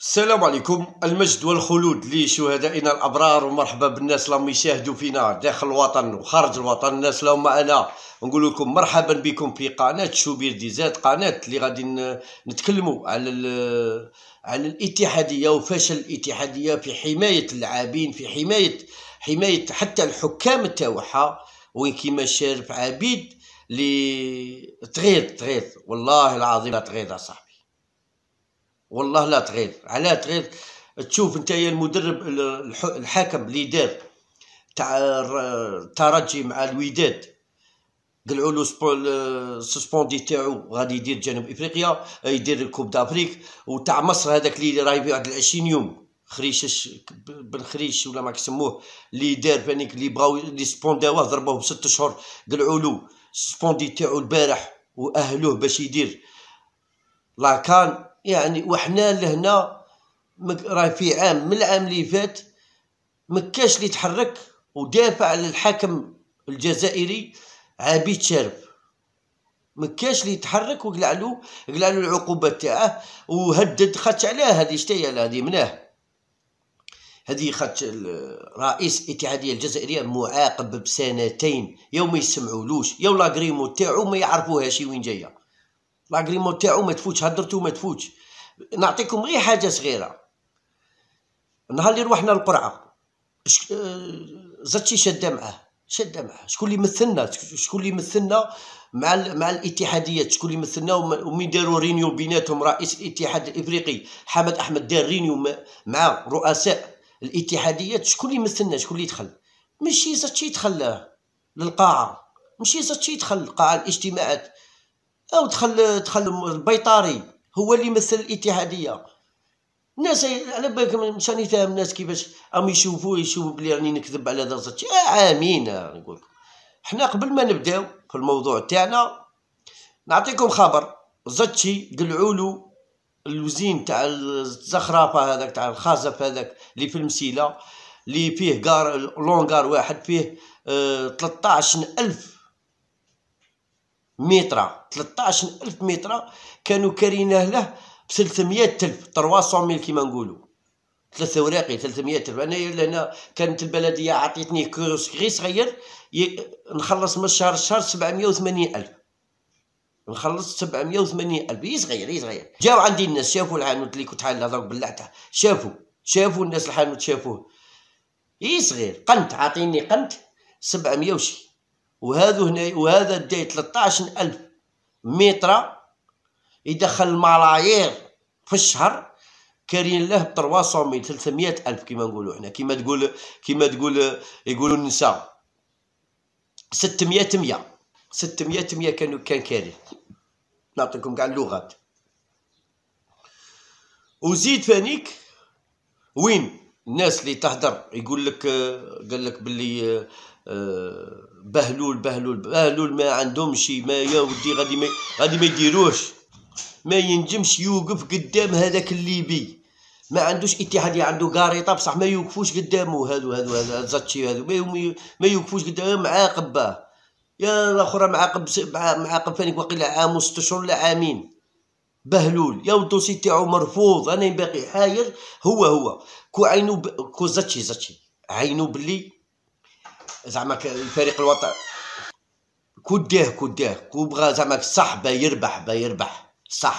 السلام عليكم. المجد والخلود لشهدائنا الابرار، ومرحبا بالناس اللي يشاهدوا فينا داخل الوطن وخارج الوطن. الناس اللي معنا نقول لكم مرحبا بكم في قناه شوبير دي زاد، قناه اللي غادي نتكلموا على الاتحاديه وفشل الاتحاديه في حمايه اللاعبين، في حمايه حتى الحكام تاعها، وين كيما شارف عبيد اللي تغيظ والله العظيم لا تغيظ اصاحبي، والله لا تغير. علاه تغير؟ تشوف نتايا المدرب الحكم اللي دار تاع الترجي مع الوداد، قلعوا له السسبوندي تاعو غادي يدير جنوب افريقيا، يدير الكوب دافريك. وتاع مصر هذاك اللي راهي في واحد 20 يوم، خريش بن خريش ولا ما يسموه، اللي دار فانيك اللي بغاو اللي سبونداوه ضربوه ب6 شهور، قلعوا له السسبوندي تاعو البارح واهلوه باش يدير لا كان. يعني وحنا لهنا راه في عام من العام اللي فات مكاش اللي تحرك ودافع على الحاكم الجزائري عبيد شارف، مكاش اللي يتحرك وقلع له العقوبات تاعه وهدد. خدش عليها هذه شتيا هذه مناه، هذه خدش رئيس الاتحاديه الجزائريه معاقب بسنتين، يوم ما يسمعولوش يا لاغريمو تاعو ما يعرفوهاش وين جايه، لاغريمو تاعو ما تفوتش، هدرتو ما تفوتش. نعطيكم غير حاجه صغيره. النهار اللي روحنا القرعه زاتشي شاده معاه شكون اللي مثلنا مع الاتحاديات، شكون اللي مثلنا ومين داروا رينيو بيناتهم. رئيس الاتحاد الافريقي حمد احمد دار رينيو مع رؤساء الاتحاديات، شكون اللي مثلنا، شكون اللي دخل؟ ماشي زاتشي دخل للقاعه، ماشي زاتشي دخل قاعه الاجتماعات، او دخل البيطاري هو اللي مثل الاتحاديه. الناس على بالك مش راني فاهم الناس كيفاش راهم يشوفوا بلي راني نكذب على هذا زاتشي. عامين نقول لكم حنا قبل ما نبداو في الموضوع تاعنا نعطيكم خبر. زاتشي قلعوا له الوزين تاع الزخرفه هذاك تاع الخازف هذاك اللي في المسيله، اللي فيه لونغار واحد فيه 13,000 متر، 13,000 متر كانوا كاريناه له ب 300,000 300,000 كيما نقولوا، ثلاثة وراقي 300,000. انا لهنا كانت البلديه عطيتني كيوسك غير صغير نخلص من الشهر 780,000، نخلص 780,000. صغير. جاو عندي الناس شافوا الحانوت اللي كنت حال هذاك بلعته، شافوا الناس الحانوت شافوه صغير. قنت عاطيني قنت 700 وشي، وهذا داي 13,000 متر يدخل الملايير في الشهر، كارين له ب 300,000 كيما نقولوا احنا، كيما تقول يقولوا النساء 600 كان كارين. نعطيكم كاع اللغات. وزيد فانيك وين الناس اللي تهدر يقول لك قال لك باللي بهلول ما عندهمش ما يا ودي غادي ما يديروش، ما ينجمش يوقف قدام هذاك الليبي، ما عندوش اتحادية، عنده قاريطه بصح ما يوقفوش قدامه. هذو زاتشي هذو ما يوقفوش قدامه، معاقب باه. يا الاخر معاقب فانيك وقيلا عام و6 شهور ولا عامين. بهلول يا الدوسي تاعو مرفوض، انا باقي حاير. هو كو زاتشي عينو باللي زعما الفريق الوطني كو بغى زعما صح با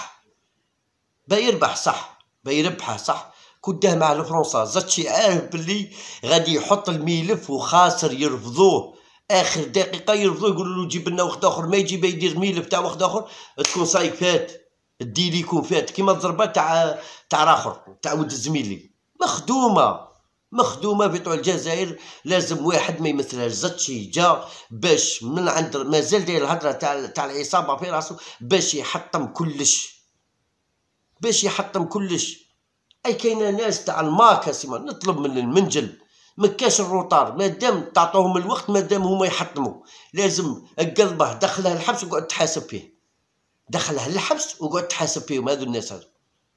يربح صح كداه مع الفرنسا. زاتشي عارف باللي غادي يحط الملف وخاسر، يرفضوه اخر دقيقه، يرفضوه يقولوا له جيب لنا واحد اخر، ما يجيب يدير ملف تاع واحد اخر، تكون صايك فات الديلي يكون فات كيما الضربه تاع راخر تاع ولد الزميلي. مخدومه في طول الجزائر. لازم واحد ما يمثلها. زاتشي جا باش من عند مازال داير الهضره تاع العصابه في راسو باش يحطم كلش. اي كاينه ناس تاع الماكاسيما نطلب من المنجل مكاش الروطار، مادام تعطوهم الوقت، مادام هما يحطموا، لازم قلبه دخله الحبس وقعد تحاسب فيه، فيهم هذو الناس هذو.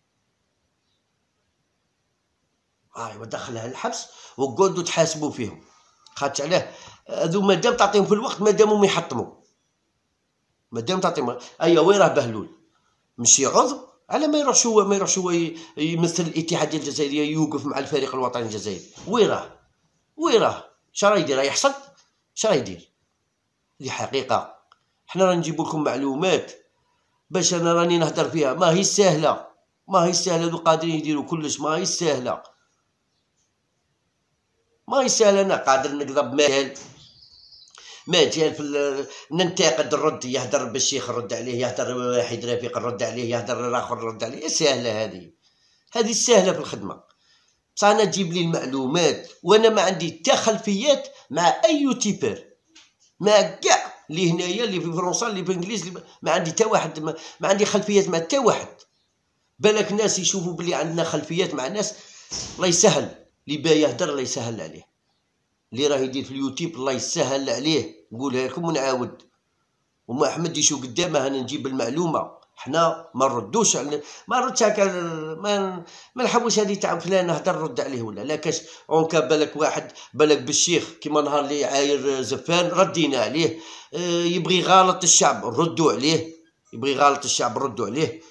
ايوا دخلها الحبس وقعدوا تحاسبوا فيهم. خاطش علاه هذو مادام تعطيهم في الوقت، مادام هما يحطموا، ايوا وين راه بهلول؟ مشي عضو على ما يروحش هو يمثل الاتحاديه الجزائريه، يوقف مع الفريق الوطني الجزائري. وين راه اش راه يدير؟ راه يحصل اش راه يدير؟ هذه حقيقه. حنا راه نجيب لكم معلومات باش انا راني نهضر فيها. ما هي سهله، ما هي سهله. هادو قادرين يديروا كلش، ما هي سهله، ما هي سهله. انا قادر نكذب مجال في ننتقد، نرد، يهدر بالشيخ نرد عليه، يهدر واحد رفيق نرد عليه، يهدر الاخر نرد عليه. سهله هذه سهله في الخدمه. بصح انا تجيب لي المعلومات وانا ما عندي حتى خلفيات مع اي يوتيوبر، مع كاع اللي هنايا، اللي في فرنسا، اللي في انجليز، ما عندي حتى واحد، ما عندي خلفيات مع حتى واحد. بالك ناس يشوفوا بلي عندنا خلفيات مع ناس. الله يسهل، اللي با يهدر الله يسهل عليه، اللي راه يدير في اليوتيوب الله يسهل عليه. نقولها لكم ونعاود، وما احمد يشوف قدامه انا نجيب المعلومه. حنا ما نردوش ما نردش هكا، ما نحوش هذه تاع فلان نهدر نرد عليه ولا لا. كاش اونكا بالك واحد، بالك بالشيخ كيما نهار اللي عاير زفان ردينا عليه. يبغي غلط الشعب نردوا عليه، يبغي غلط الشعب نردوا عليه.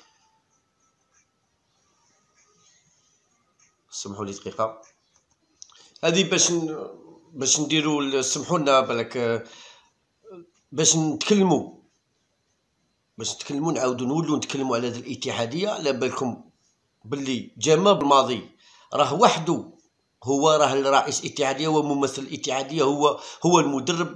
سمحوا لي دقيقه، هذه باش نديروا، سمحوا لنا بالك، باش نتكلموا نعاودوا نولوا نتكلموا على هذه الاتحاديه. على بالكم باللي جمال الماضي راه وحده، هو راه الرئيس الاتحاديه وممثل الاتحاديه، هو المدرب،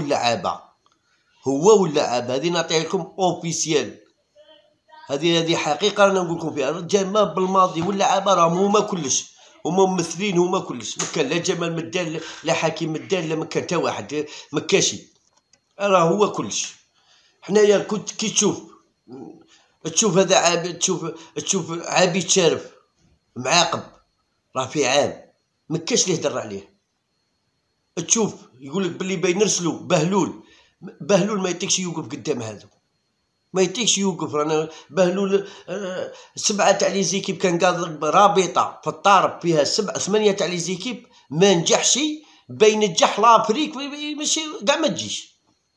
هو واللاعب. هذه نعطيها لكم اوفيسيال، هذه حقيقه انا نقول لكم فيها. جمال بالماضي واللاعب راهم هما كلش، هما ممثلين، هما كلش. ما كان لا جمال مدان، لا حكيم مدان، لا ما كان حتى واحد، ما كاشي، راه هو كلش. حنايا كنت كي تشوف هذا عابد، تشوف عبيد شارف معاقب، راه في عام ما كاش اللي يهدر عليه. تشوف يقول لك باللي بينرسلوا بهلول ما يطيقش يوقف قدام هذا، ما يطيقش يوقف. رانا بهلول 7 تاع لي زيكيب كان قاعد رابطه في الطارب فيها 8 تاع لي زيكيب، ما نجحش. بينجح لافريك ماشي كاع ما تجيش،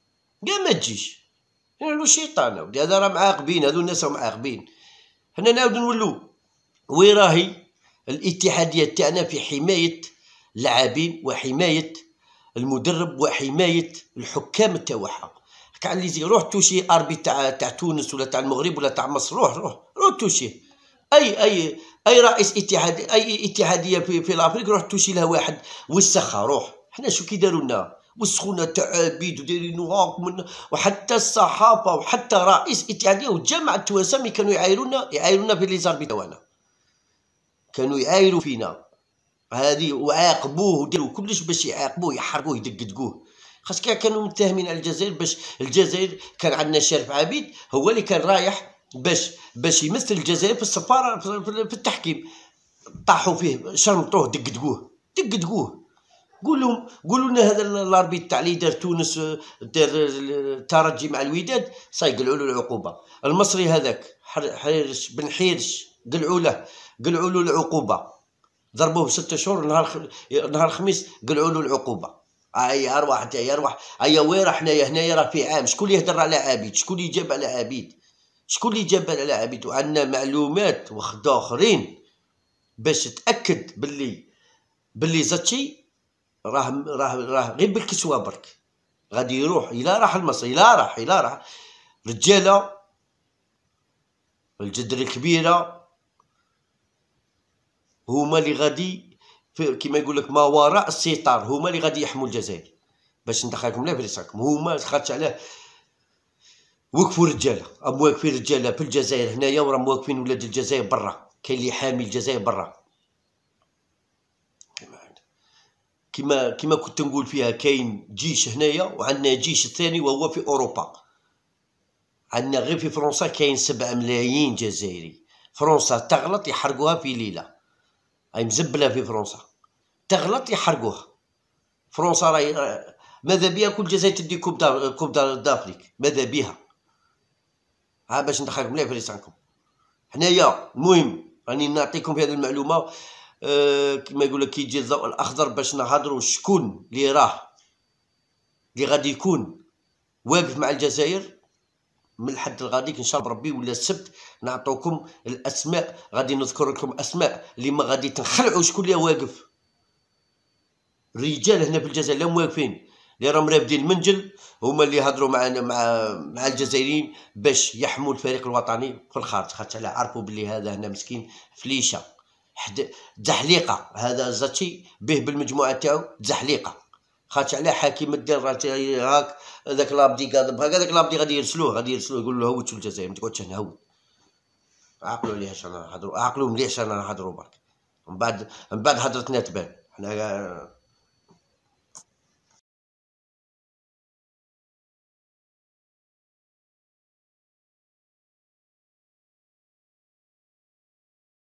يعني شيطان ودي. هذا راه معاقبين، هذو الناس راهم معاقبين. حنا نعاودو نولو وين راهي الاتحاديه تاعنا في حمايه اللاعبين وحمايه المدرب وحمايه الحكام تاعها. كاع اللي يجي روح توشي اربي تاع تونس ولا تاع المغرب ولا تاع مصر، روح توشي اي رئيس اتحاديه في الافريق، روح توشي لها واحد وسخها. روح. حنا شو كي داروا لنا؟ وسخونا تاع عبيد ودايرين وحتى الصحافه وحتى رئيس اتحاديه والجامعه التوانسه كانوا يعايرونا في لي زاربي تاعنا، كانوا يعايروا فينا هذه، وعاقبوه وديروا كلش باش يعاقبوه، يحرقوه، يدقدقوه. خاص كانوا متهمين على الجزائر، باش الجزائر كان عندنا شارف عبيد هو اللي كان رايح باش يمثل الجزائر في السفاره في التحكيم. طاحوا فيه، شرمطوه، دقدقوه. قولوا لنا هذا الاربيت تاع اللي دار تونس، دار الترجي مع الوداد، قلعوا له العقوبه. المصري هذاك بن حيرش قلعوا له العقوبه، ضربوه ب6 شهور. نهار الخميس قلعوا له العقوبه. يا ارواح وين راه حنايا هنايا راه في عام. شكون اللي يهدر على عبيد؟ شكون اللي جاب على عبيد؟ وعندنا معلومات وخدا اخرين باش تاكد باللي زاتشي راه غير بالكسوه برك غادي يروح. الا راح المصري، الا راح رجاله الجدر الكبيره هما اللي غادي كيما يقول لك ما وراء الستار، هما اللي غادي يحموا الجزائر. باش ندخلكم لا في راسكم، هما خاطش علاه وقفوا رجاله، واقفين رجاله في الجزائر هنايا، وراهم واقفين ولاد الجزائر برا. كاين اللي حامي الجزائر برا. كما كنت نقول فيها، كاين جيش هنايا وعندنا جيش ثاني وهو في اوروبا. عندنا غير في فرنسا كاين 7 ملايين جزائري. فرنسا تغلط يحرقوها في ليله، هاي مزبله في فرنسا، تغلط يحرقوها. فرنسا راهي ماذا بها كل جزائر تدي كوب دافريك، ماذا بها؟ ها باش ندخلكم مليح في لسانكم. حنايا المهم راني نعطيكم في هذه المعلومه. كما يقول لك كي يجي الضوء الاخضر باش نهضروا شكون اللي غادي يكون واقف مع الجزائر من الحد الغاديك ان شاء الله بربي ولا السبت نعطوكم الاسماء، غادي نذكر لكم اسماء اللي ما غادي تنخلعوا شكون اللي واقف. الرجال هنا في الجزائر اللي واقفين اللي راهم رابدين المنجل هما اللي هضروا مع الجزائريين باش يحموا الفريق الوطني في الخارج، خاطر على عرفوا بلي هذا هنا مسكين فليشه زحليقه، هذا زاتشي به بالمجموعه تاعو زحليقه، خاطر على حاكم الدير هاك هذاك لابدي قاضب هكا، هذاك لابدي غادي يرسلوه يقول له هوت في الجزائر ما تقعدش هنا هوت. عقلوا عليه اش انا نهضروا، عقلوا مليح اش انا نهضروا برك، من بعد هضرتنا تبان حنا